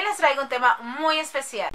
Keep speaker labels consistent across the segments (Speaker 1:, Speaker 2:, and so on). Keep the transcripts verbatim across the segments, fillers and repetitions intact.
Speaker 1: les traigo un tema muy especial.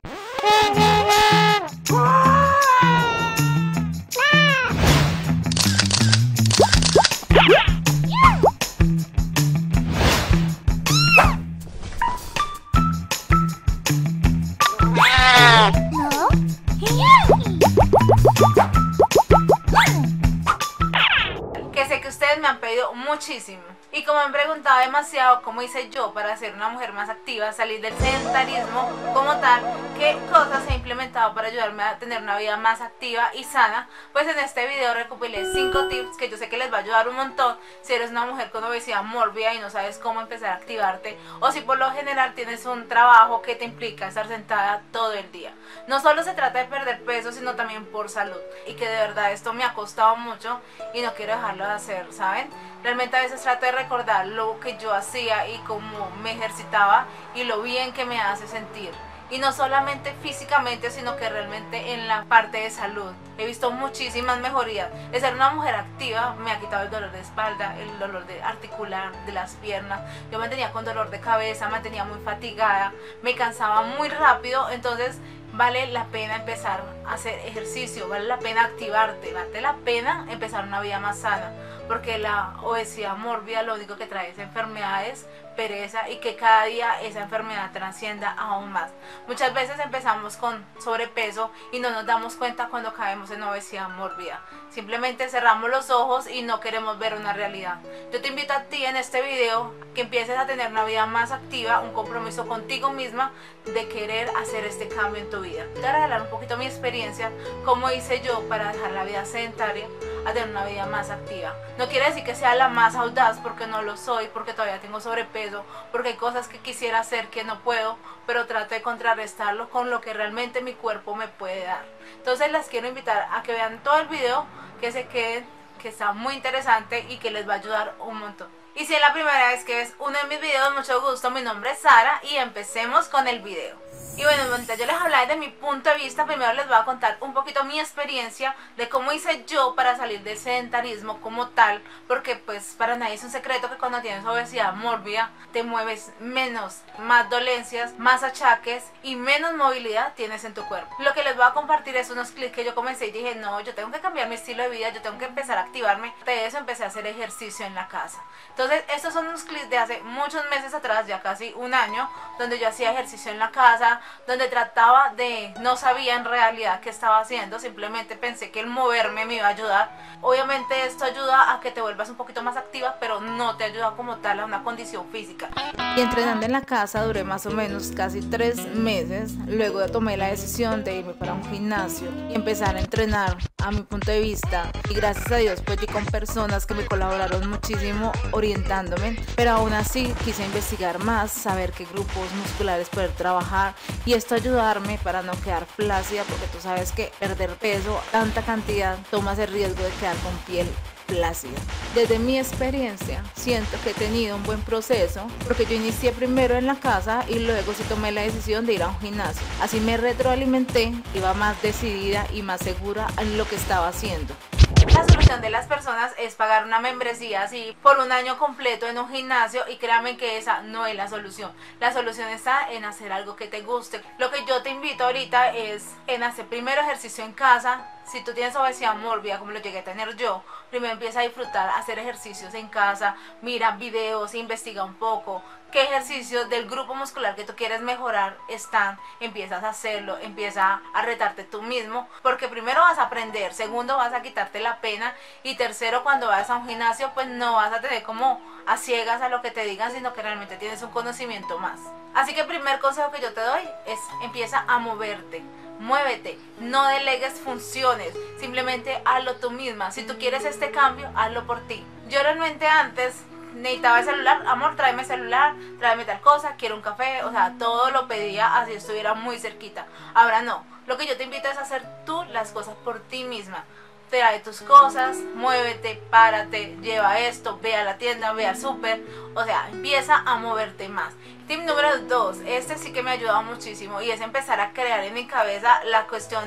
Speaker 1: Que sé que ustedes me han pedido muchísimo y como me han preguntado demasiado cómo hice yo para ser una mujer más activa, salir del sedentarismo como tal, qué cosas he implementado para ayudarme a tener una vida más activa y sana, pues en este video recopilé cinco tips que yo sé que les va a ayudar un montón si eres una mujer con obesidad mórbida y no sabes cómo empezar a activarte, o si por lo general tienes un trabajo que te implica estar sentada todo el día. No solo se trata de perder peso, sino también por salud, y que de verdad esto me ha costado mucho y no quiero dejarlo de hacer, ¿saben? Realmente a veces trato de recordar lo que yo hacía y cómo me ejercitaba y lo bien que me hace sentir. Y no solamente físicamente, sino que realmente en la parte de salud. He visto muchísimas mejorías. De ser una mujer activa me ha quitado el dolor de espalda, el dolor de articular, de las piernas. Yo me tenía con dolor de cabeza, me tenía muy fatigada, me cansaba muy rápido. Entonces vale la pena empezar a hacer ejercicio, vale la pena activarte, vale la pena empezar una vida más sana. Porque la obesidad mórbida lo único que trae es enfermedades, pereza, y que cada día esa enfermedad trascienda aún más. Muchas veces empezamos con sobrepeso y no nos damos cuenta cuando caemos en obesidad mórbida. Simplemente cerramos los ojos y no queremos ver una realidad. Yo te invito a ti en este video que empieces a tener una vida más activa, un compromiso contigo misma de querer hacer este cambio en tu vida. Te voy a regalar un poquito mi experiencia, cómo hice yo para dejar la vida sedentaria a tener una vida más activa. No quiere decir que sea la más audaz, porque no lo soy, porque todavía tengo sobrepeso, porque hay cosas que quisiera hacer que no puedo, pero trato de contrarrestarlo con lo que realmente mi cuerpo me puede dar. Entonces las quiero invitar a que vean todo el video, que se queden, que está muy interesante y que les va a ayudar un montón. Y si es la primera vez que ves uno de mis videos, mucho gusto, mi nombre es Sara y empecemos con el video. Y bueno, yo les hablaba desde mi punto de vista. Primero les voy a contar un poquito mi experiencia de cómo hice yo para salir del sedentarismo como tal, porque pues para nadie es un secreto que cuando tienes obesidad mórbida te mueves menos, más dolencias, más achaques y menos movilidad tienes en tu cuerpo. Lo que les voy a compartir es unos clics que yo comencé y dije, no, yo tengo que cambiar mi estilo de vida, yo tengo que empezar a activarme. De eso empecé a hacer ejercicio en la casa. Entonces estos son unos clics de hace muchos meses atrás, ya casi un año, donde yo hacía ejercicio en la casa, donde trataba de, no sabía en realidad qué estaba haciendo, simplemente pensé que el moverme me iba a ayudar. Obviamente esto ayuda a que te vuelvas un poquito más activa, pero no te ayuda como tal a una condición física. Y entrenando en la casa duré más o menos casi tres meses, luego tomé la decisión de irme para un gimnasio y empezar a entrenar a mi punto de vista, y gracias a Dios pues di con personas que me colaboraron muchísimo orientándome, pero aún así quise investigar más, saber qué grupos musculares poder trabajar y esto ayudarme para no quedar flácida, porque tú sabes que perder peso, tanta cantidad, tomas el riesgo de quedar con piel flácida. Desde mi experiencia siento que he tenido un buen proceso, porque yo inicié primero en la casa y luego sí tomé la decisión de ir a un gimnasio. Así me retroalimenté, iba más decidida y más segura en lo que estaba haciendo. La solución de las personas es pagar una membresía así por un año completo en un gimnasio, y créanme que esa no es la solución. La solución está en hacer algo que te guste. Lo que yo te invito ahorita es en hacer primero ejercicio en casa. Si tú tienes obesidad mórbida como lo llegué a tener yo, primero empieza a disfrutar, hacer ejercicios en casa, mira videos, investiga un poco qué ejercicios del grupo muscular que tú quieres mejorar están, empiezas a hacerlo, empieza a retarte tú mismo, porque primero vas a aprender, segundo vas a quitarte la pena, y tercero cuando vas a un gimnasio pues no vas a tener como a ciegas a lo que te digan, sino que realmente tienes un conocimiento más. Así que el primer consejo que yo te doy es empieza a moverte. Muévete, no delegues funciones, simplemente hazlo tú misma. Si tú quieres este cambio, hazlo por ti. Yo realmente antes necesitaba el celular, amor, tráeme el celular, tráeme tal cosa, quiero un café, o sea, todo lo pedía así estuviera muy cerquita. Ahora no, lo que yo te invito es a hacer tú las cosas por ti misma. Trae tus cosas, muévete, párate, lleva esto, ve a la tienda, ve al súper, o sea, empieza a moverte más. Tip número dos, este sí que me ha ayudado muchísimo, y es empezar a crear en mi cabeza la cuestión de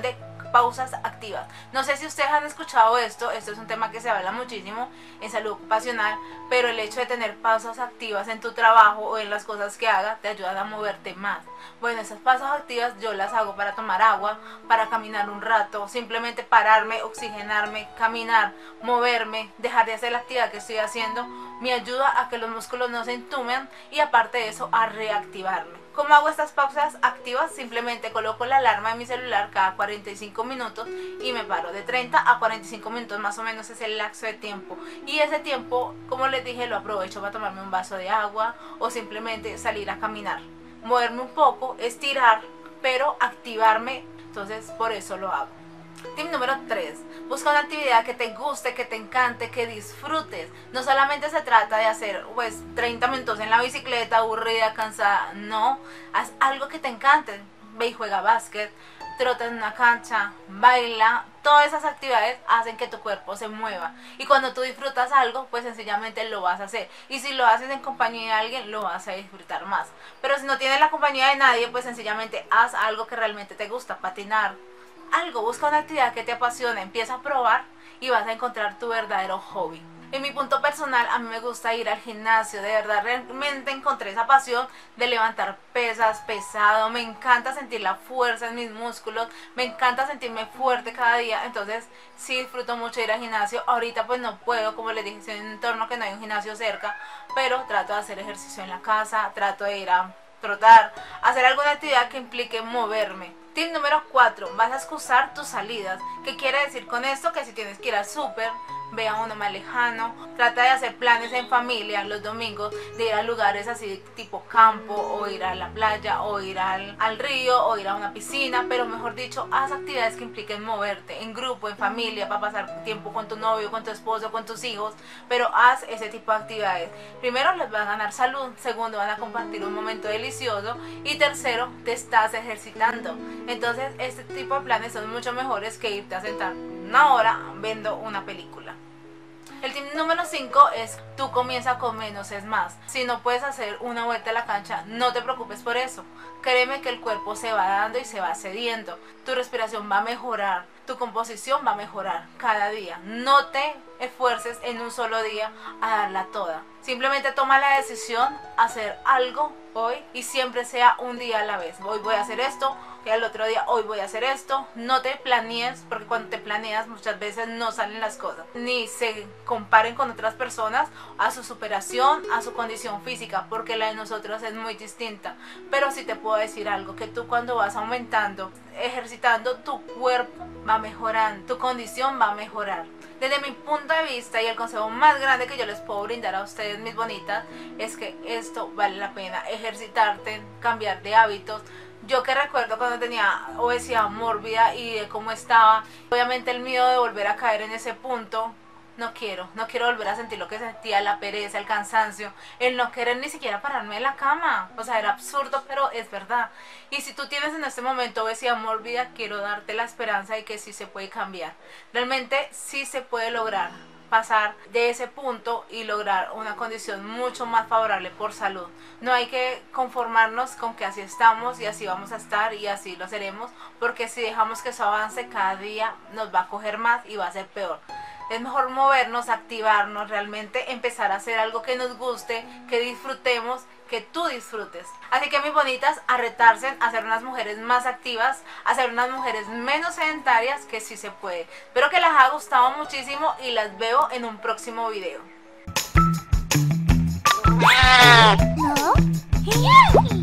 Speaker 1: pausas activas. No sé si ustedes han escuchado esto, esto es un tema que se habla muchísimo en salud ocupacional, pero el hecho de tener pausas activas en tu trabajo o en las cosas que hagas te ayudan a moverte más. Bueno, esas pausas activas yo las hago para tomar agua, para caminar un rato, simplemente pararme, oxigenarme, caminar, moverme, dejar de hacer la actividad que estoy haciendo, me ayuda a que los músculos no se entumen y aparte de eso a reactivarme. ¿Cómo hago estas pausas activas? Simplemente coloco la alarma de mi celular cada cuarenta y cinco minutos y me paro. De treinta a cuarenta y cinco minutos más o menos es el lapso de tiempo. Y ese tiempo, como les dije, lo aprovecho para tomarme un vaso de agua o simplemente salir a caminar. Moverme un poco, estirar, pero activarme. Entonces por eso lo hago. Tip número tres. Busca una actividad que te guste, que te encante, que disfrutes. No solamente se trata de hacer pues treinta minutos en la bicicleta, aburrida, cansada. No, haz algo que te encante. Ve y juega básquet, trota en una cancha, baila. Todas esas actividades hacen que tu cuerpo se mueva. Y cuando tú disfrutas algo, pues sencillamente lo vas a hacer. Y si lo haces en compañía de alguien, lo vas a disfrutar más. Pero si no tienes la compañía de nadie, pues sencillamente haz algo que realmente te gusta. Patinar, algo, busca una actividad que te apasione, empieza a probar y vas a encontrar tu verdadero hobby. En mi punto personal, a mí me gusta ir al gimnasio, de verdad realmente encontré esa pasión de levantar pesas, pesado, me encanta sentir la fuerza en mis músculos, me encanta sentirme fuerte cada día, entonces sí disfruto mucho ir al gimnasio. Ahorita pues no puedo, como les dije, estoy en un entorno que no hay un gimnasio cerca, pero trato de hacer ejercicio en la casa, trato de ir a trotar, hacer alguna actividad que implique moverme. Tip número cuatro. Vas a excusar tus salidas. ¿Qué quiere decir con esto? Que si tienes que ir al súper, ve a uno más lejano. Trata de hacer planes en familia los domingos, de ir a lugares así tipo campo, o ir a la playa, o ir al, al río, o ir a una piscina. Pero mejor dicho, haz actividades que impliquen moverte en grupo, en familia, para pasar tiempo con tu novio, con tu esposo, con tus hijos. Pero haz ese tipo de actividades. Primero, les va a ganar salud. Segundo, van a compartir un momento delicioso. Y tercero, te estás ejercitando. Entonces este tipo de planes son mucho mejores que irte a sentar una hora viendo una película. El tip número cinco es: tú comienza con menos es más. Si no puedes hacer una vuelta a la cancha, no te preocupes por eso. Créeme que el cuerpo se va dando y se va cediendo. Tu respiración va a mejorar, tu composición va a mejorar cada día. No te esfuerces en un solo día a darla toda. Simplemente toma la decisión de hacer algo hoy y siempre sea un día a la vez. Hoy voy a hacer esto, y al otro día hoy voy a hacer esto. No te planees, porque cuando te planeas muchas veces no salen las cosas. Ni se comparen con otras personas a su superación, a su condición física, porque la de nosotros es muy distinta. Pero sí te puedo decir algo, que tú cuando vas aumentando, ejercitando, tu cuerpo va mejorando, tu condición va a mejorar. Desde mi punto de vista, y el consejo más grande que yo les puedo brindar a ustedes, mis bonitas, es que esto vale la pena, ejercitarte, cambiar de hábitos. Yo que recuerdo cuando tenía obesidad mórbida y de cómo estaba, obviamente el miedo de volver a caer en ese punto, no quiero, no quiero volver a sentir lo que sentía, la pereza, el cansancio, el no querer ni siquiera pararme de la cama. O sea, era absurdo, pero es verdad. Y si tú tienes en este momento obesidad mórbida, quiero darte la esperanza de que sí se puede cambiar. Realmente sí se puede lograr pasar de ese punto y lograr una condición mucho más favorable por salud. No hay que conformarnos con que así estamos y así vamos a estar y así lo haremos, porque si dejamos que eso avance, cada día nos va a coger más y va a ser peor. Es mejor movernos, activarnos, realmente empezar a hacer algo que nos guste, que disfrutemos, que tú disfrutes. Así que mis bonitas, a retarse a ser unas mujeres más activas, a ser unas mujeres menos sedentarias, que sí se puede. Espero que les haya gustado muchísimo y las veo en un próximo video.
Speaker 2: No.